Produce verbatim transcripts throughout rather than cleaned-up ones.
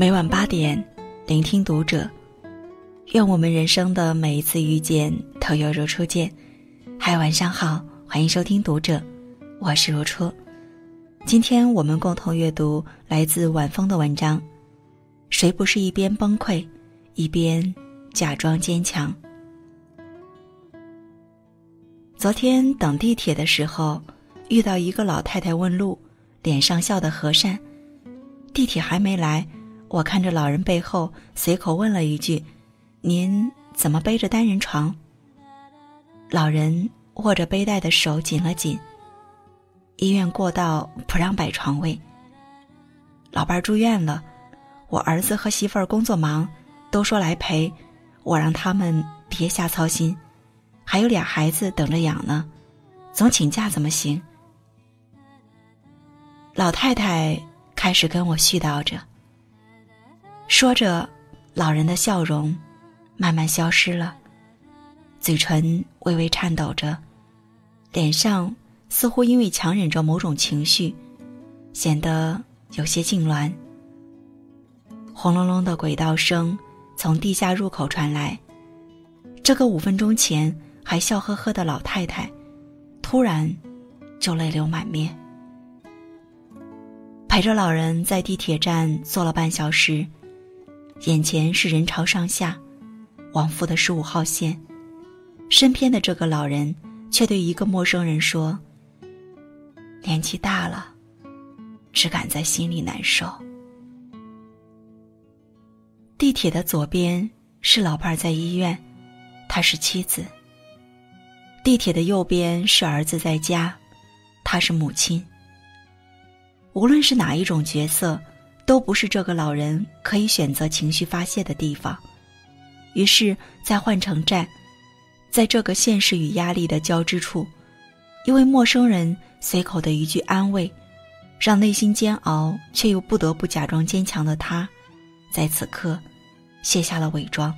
每晚八点，聆听读者。愿我们人生的每一次遇见都有如初见。嗨，晚上好，欢迎收听读者，我是如初。今天我们共同阅读来自晚风的文章，谁不是一边崩溃一边假装坚强。昨天等地铁的时候，遇到一个老太太问路，脸上笑得和善。地铁还没来，我看着老人背后随口问了一句，您怎么背着单人床？老人握着背带的手紧了紧。医院过道不让摆床位，老伴儿住院了，我儿子和媳妇儿工作忙，都说来陪，我让他们别瞎操心，还有俩孩子等着养呢，总请假怎么行？老太太开始跟我絮叨着，说着老人的笑容慢慢消失了，嘴唇微微颤抖着，脸上似乎因为强忍着某种情绪，显得有些痉挛。轰隆隆的轨道声从地下入口传来，这个五分钟前还笑呵呵的老太太突然就泪流满面。陪着老人在地铁站坐了半小时，眼前是人潮上下往复的十五号线，身边的这个老人却对一个陌生人说，年纪大了，只敢在心里难受。地铁的左边是老伴在医院，他是妻子。地铁的右边是儿子在家，他是母亲。无论是哪一种角色，都不是这个老人可以选择情绪发泄的地方。于是在换乘站，在这个现实与压力的交织处，因为陌生人随口的一句安慰，让内心煎熬却又不得不假装坚强的他，在此刻卸下了伪装。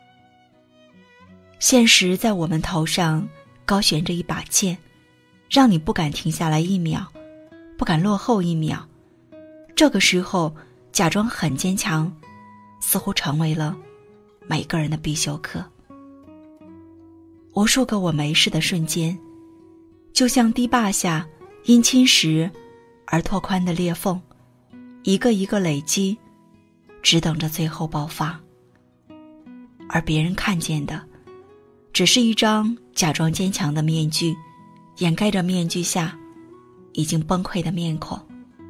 现实在我们头上高悬着一把剑，让你不敢停下来一秒，不敢落后一秒。这个时候假装很坚强，似乎成为了每个人的必修课。无数个我没事的瞬间，就像堤坝下因侵蚀而拓宽的裂缝，一个一个累积，只等着最后爆发。而别人看见的只是一张假装坚强的面具，掩盖着面具下已经崩溃的面孔。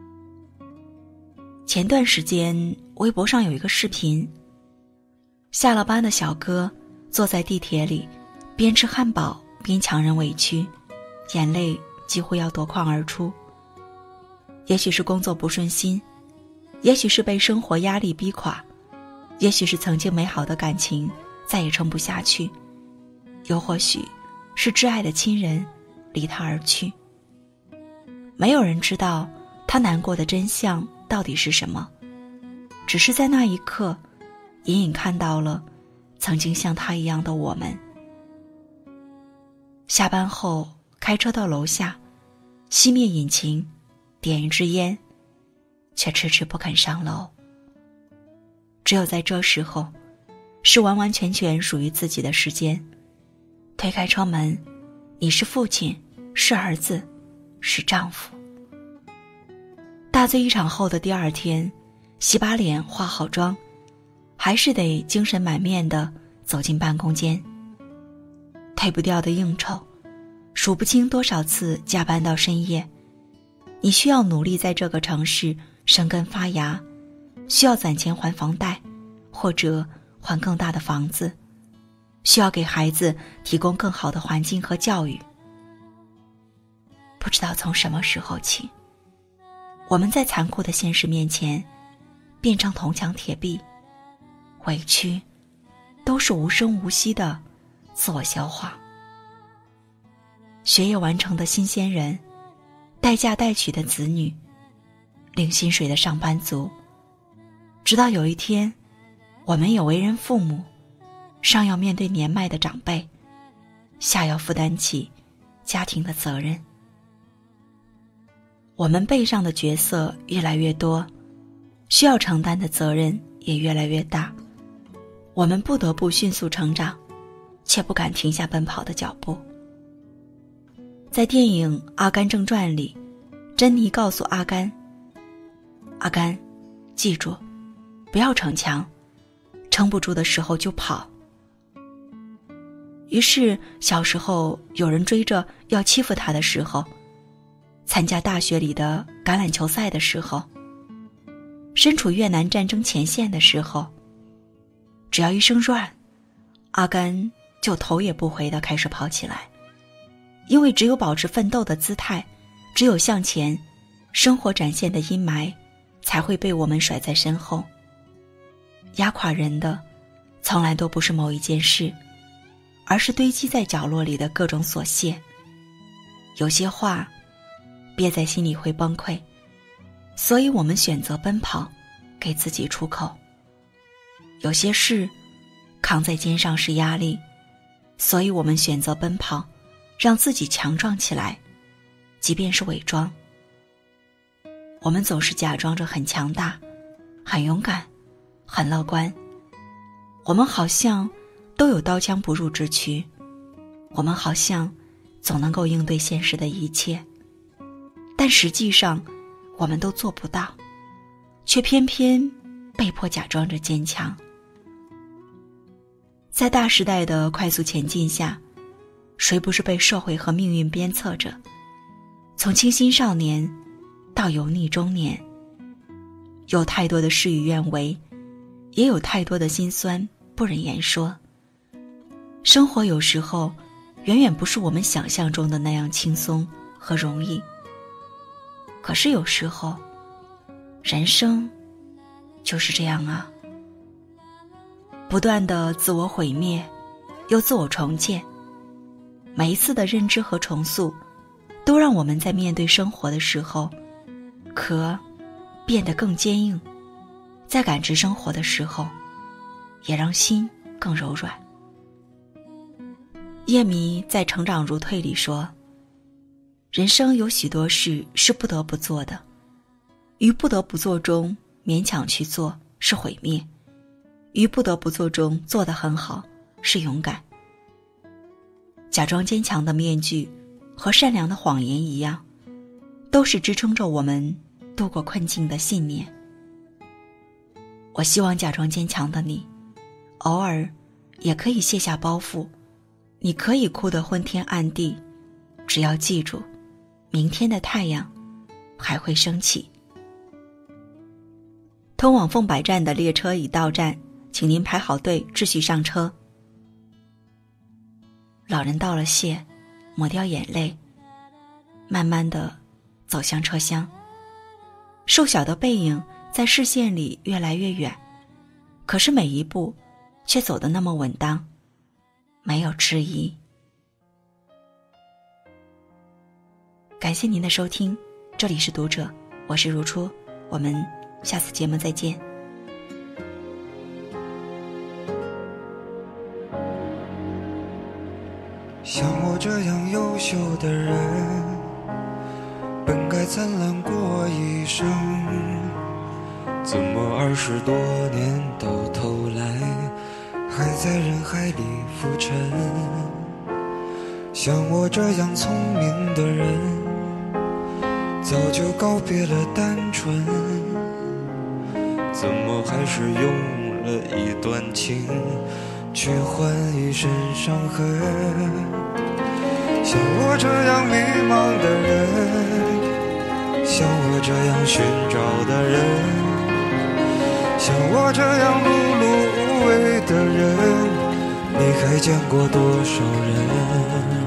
前段时间微博上有一个视频，下了班的小哥坐在地铁里，边吃汉堡边强忍委屈，眼泪几乎要夺眶而出。也许是工作不顺心，也许是被生活压力逼垮，也许是曾经美好的感情再也撑不下去，又或许是挚爱的亲人离他而去。没有人知道他难过的真相到底是什么，只是在那一刻隐隐看到了曾经像他一样的我们。下班后开车到楼下，熄灭引擎，点一支烟，却迟迟不肯上楼。只有在这时候，是完完全全属于自己的时间。推开车门，你是父亲，是儿子，是丈夫。大醉一场后的第二天，洗把脸化好妆，还是得精神满面地走进办公间。退不掉的应酬，数不清多少次加班到深夜。你需要努力在这个城市生根发芽，需要攒钱还房贷，或者还更大的房子，需要给孩子提供更好的环境和教育。不知道从什么时候起，我们在残酷的现实面前变成铜墙铁壁，委屈都是无声无息的自我消化。学业完成的新鲜人，待嫁待娶的子女，领薪水的上班族，直到有一天我们也为人父母，上要面对年迈的长辈，下要负担起家庭的责任。我们背上的角色越来越多， 需要承担的责任也越来越大，我们不得不迅速成长，却不敢停下奔跑的脚步。在电影《阿甘正传》里，珍妮告诉阿甘，阿甘，记住，不要逞强，撑不住的时候就跑。于是小时候有人追着要欺负他的时候，参加大学里的橄榄球赛的时候，身处越南战争前线的时候，只要一声乱，阿甘就头也不回地开始跑起来。因为只有保持奋斗的姿态，只有向前，生活展现的阴霾才会被我们甩在身后。压垮人的从来都不是某一件事，而是堆积在角落里的各种琐屑。有些话憋在心里会崩溃，所以我们选择奔跑，给自己出口。有些事扛在肩上是压力，所以我们选择奔跑，让自己强壮起来，即便是伪装。我们总是假装着很强大，很勇敢，很乐观。我们好像都有刀枪不入之躯，我们好像总能够应对现实的一切，但实际上我们都做不到，却偏偏被迫假装着坚强。在大时代的快速前进下，谁不是被社会和命运鞭策着，从清新少年到油腻中年，有太多的事与愿违，也有太多的辛酸不忍言说。生活有时候远远不是我们想象中的那样轻松和容易，可是有时候人生就是这样啊，不断的自我毁灭又自我重建，每一次的认知和重塑都让我们在面对生活的时候壳变得更坚硬，在感知生活的时候也让心更柔软。叶迷在《成长如退》里说，人生有许多事是不得不做的，于不得不做中勉强去做是毁灭，于不得不做中做得很好是勇敢。假装坚强的面具和善良的谎言一样，都是支撑着我们度过困境的信念。我希望假装坚强的你，偶尔也可以卸下包袱，你可以哭得昏天暗地，只要记住，明天的太阳还会升起。通往凤柏站的列车已到站，请您排好队，秩序上车。老人道了谢，抹掉眼泪，慢慢地走向车厢。瘦小的背影在视线里越来越远，可是每一步却走得那么稳当，没有迟疑。感谢您的收听，这里是读者，我是如初，我们下次节目再见。 像我这样优秀的人，本该灿烂过一生，怎么二十多年到头来还在人海里浮沉？像我这样聪明的人，早就告别了单纯，怎么还是用了一段情去换一身伤痕？像我这样迷茫的人，像我这样寻找的人，像我这样碌碌无为的人，你还见过多少人？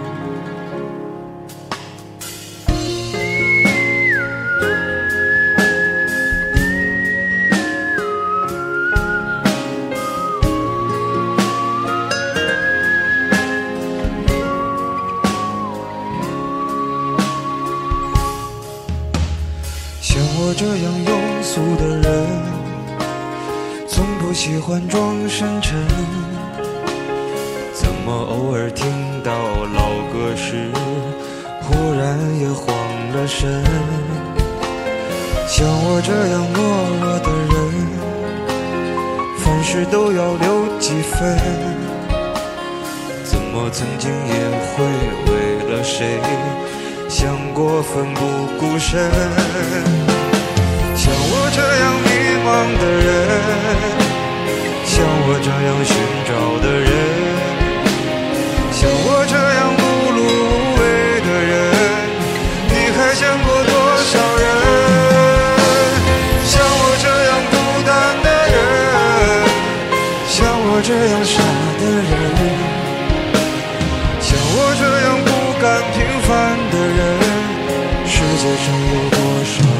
我这样庸俗的人，从不喜欢装深沉，怎么偶尔听到老歌时忽然也慌了神？ 像我这样懦弱的人，凡事都要留几分，怎么曾经也会为了谁想过奋不顾身？像我这样迷茫的人，像我这样寻找的人，像我这样碌碌无为的人，你还见过多少人？像我这样孤单的人，像我这样傻的人，像我这样不甘平凡的人，世界上有多少